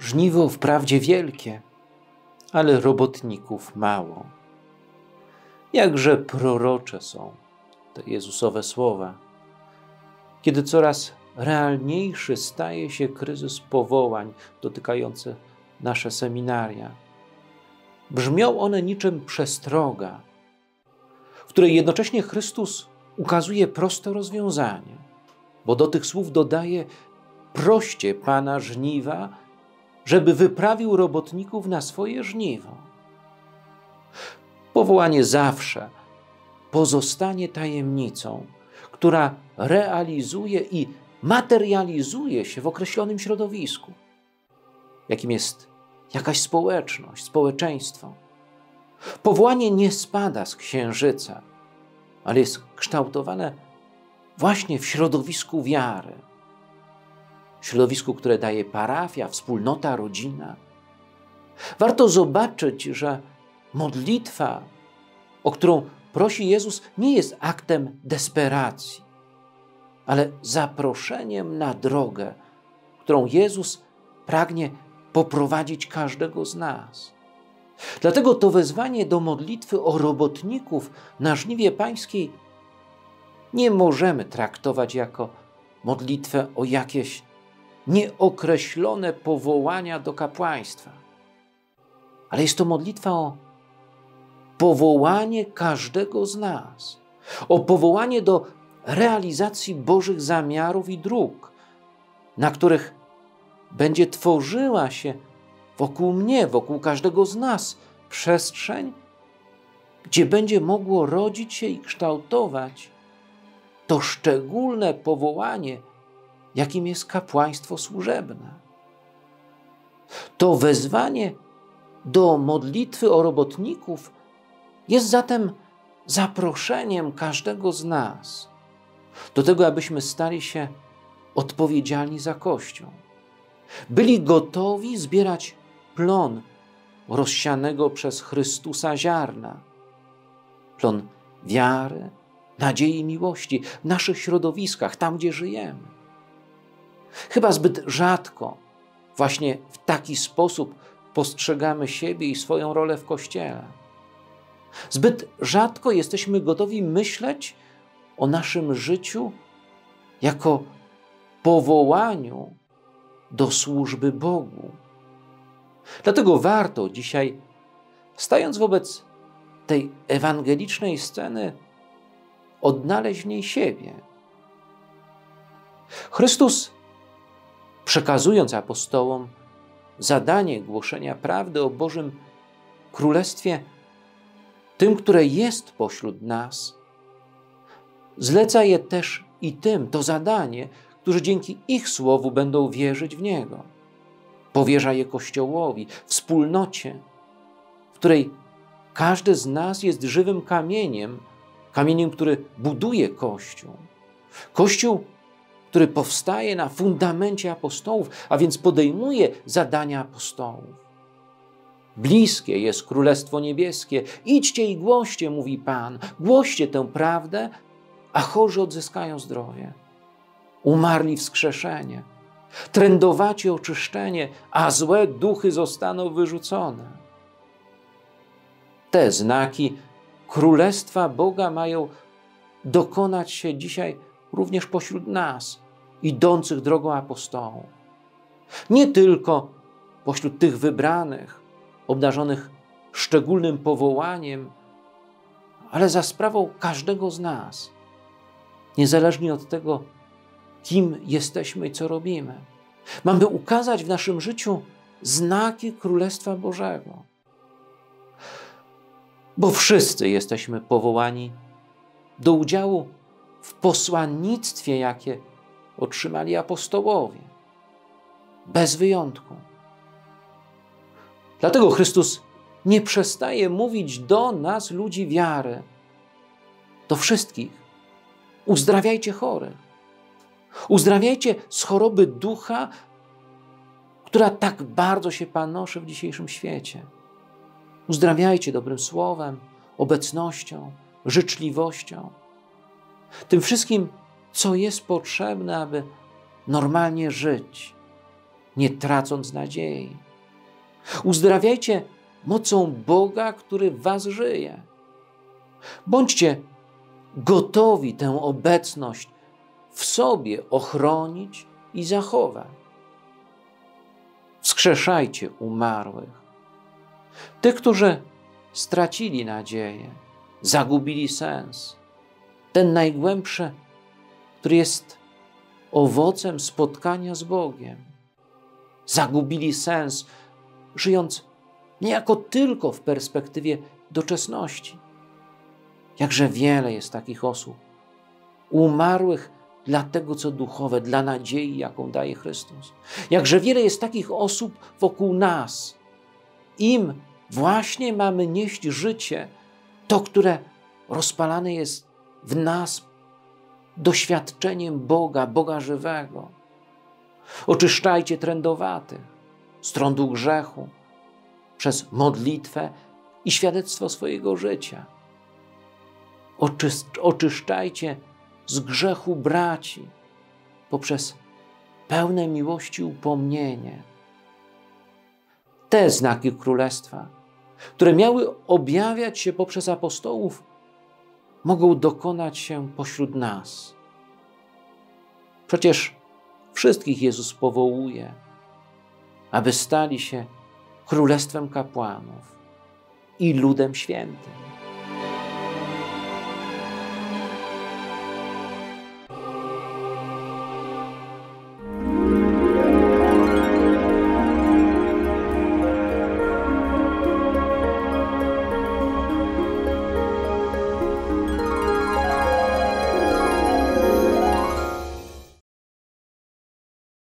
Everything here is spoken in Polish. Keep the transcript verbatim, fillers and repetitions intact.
Żniwo wprawdzie wielkie, ale robotników mało. Jakże prorocze są te Jezusowe słowa, kiedy coraz realniejszy staje się kryzys powołań dotykający nasze seminaria. Brzmią one niczym przestroga, w której jednocześnie Chrystus ukazuje proste rozwiązanie, bo do tych słów dodaje: proście Pana żniwa, żeby wyprawił robotników na swoje żniwo. Powołanie zawsze pozostanie tajemnicą, która realizuje i materializuje się w określonym środowisku, jakim jest jakaś społeczność, społeczeństwo. Powołanie nie spada z księżyca, ale jest kształtowane właśnie w środowisku wiary. Środowisku, które daje parafia, wspólnota, rodzina. Warto zobaczyć, że modlitwa, o którą prosi Jezus, nie jest aktem desperacji, ale zaproszeniem na drogę, którą Jezus pragnie poprowadzić każdego z nas. Dlatego to wezwanie do modlitwy o robotników na żniwie pańskiej nie możemy traktować jako modlitwę o jakieś nieokreślone powołania do kapłaństwa, ale jest to modlitwa o powołanie każdego z nas, o powołanie do realizacji Bożych zamiarów i dróg, na których będzie tworzyła się wokół mnie, wokół każdego z nas przestrzeń, gdzie będzie mogło rodzić się i kształtować to szczególne powołanie, jakim jest kapłaństwo służebne. To wezwanie do modlitwy o robotników jest zatem zaproszeniem każdego z nas do tego, abyśmy stali się odpowiedzialni za Kościół. Byli gotowi zbierać plon rozsianego przez Chrystusa ziarna. Plon wiary, nadziei i miłości w naszych środowiskach, tam gdzie żyjemy. Chyba zbyt rzadko właśnie w taki sposób postrzegamy siebie i swoją rolę w Kościele. Zbyt rzadko jesteśmy gotowi myśleć o naszym życiu jako powołaniu do służby Bogu. Dlatego warto dzisiaj, stając wobec tej ewangelicznej sceny, odnaleźć w niej siebie. Chrystus, przekazując apostołom zadanie głoszenia prawdy o Bożym Królestwie, tym, które jest pośród nas, zleca je też i tym, to zadanie, którzy dzięki ich słowu będą wierzyć w Niego. Powierza je Kościołowi, wspólnocie, w której każdy z nas jest żywym kamieniem, kamieniem, który buduje Kościół. Kościół, który powstaje na fundamencie apostołów, a więc podejmuje zadania apostołów. Bliskie jest Królestwo Niebieskie. Idźcie i głoście, mówi Pan. Głoście tę prawdę, a chorzy odzyskają zdrowie. Umarli wskrzeszenie. Trędowaci oczyszczenie, a złe duchy zostaną wyrzucone. Te znaki Królestwa Boga mają dokonać się dzisiaj również pośród nas, idących drogą apostołów. Nie tylko pośród tych wybranych, obdarzonych szczególnym powołaniem, ale za sprawą każdego z nas, niezależnie od tego, kim jesteśmy i co robimy. Mamy ukazać w naszym życiu znaki Królestwa Bożego. Bo wszyscy jesteśmy powołani do udziału w posłannictwie, jakie otrzymali apostołowie. Bez wyjątku. Dlatego Chrystus nie przestaje mówić do nas, ludzi wiary, do wszystkich. Uzdrawiajcie chorych. Uzdrawiajcie z choroby ducha, która tak bardzo się panoszy w dzisiejszym świecie. Uzdrawiajcie dobrym słowem, obecnością, życzliwością. Tym wszystkim, co jest potrzebne, aby normalnie żyć, nie tracąc nadziei. Uzdrawiajcie mocą Boga, który w was żyje. Bądźcie gotowi tę obecność w sobie ochronić i zachować. Wskrzeszajcie umarłych. Tych, którzy stracili nadzieję, zagubili sens. Ten najgłębszy, który jest owocem spotkania z Bogiem. Zagubili sens, żyjąc niejako tylko w perspektywie doczesności. Jakże wiele jest takich osób, umarłych dla tego, co duchowe, dla nadziei, jaką daje Chrystus. Jakże wiele jest takich osób wokół nas. Im właśnie mamy nieść życie, to, które rozpalane jest w nas doświadczeniem Boga, Boga żywego. Oczyszczajcie trędowatych z trądu grzechu przez modlitwę i świadectwo swojego życia. Oczyszczajcie z grzechu braci poprzez pełne miłości upomnienie. Te znaki Królestwa, które miały objawiać się poprzez apostołów, mogą dokonać się pośród nas. Przecież wszystkich Jezus powołuje, aby stali się królestwem kapłanów i ludem świętym.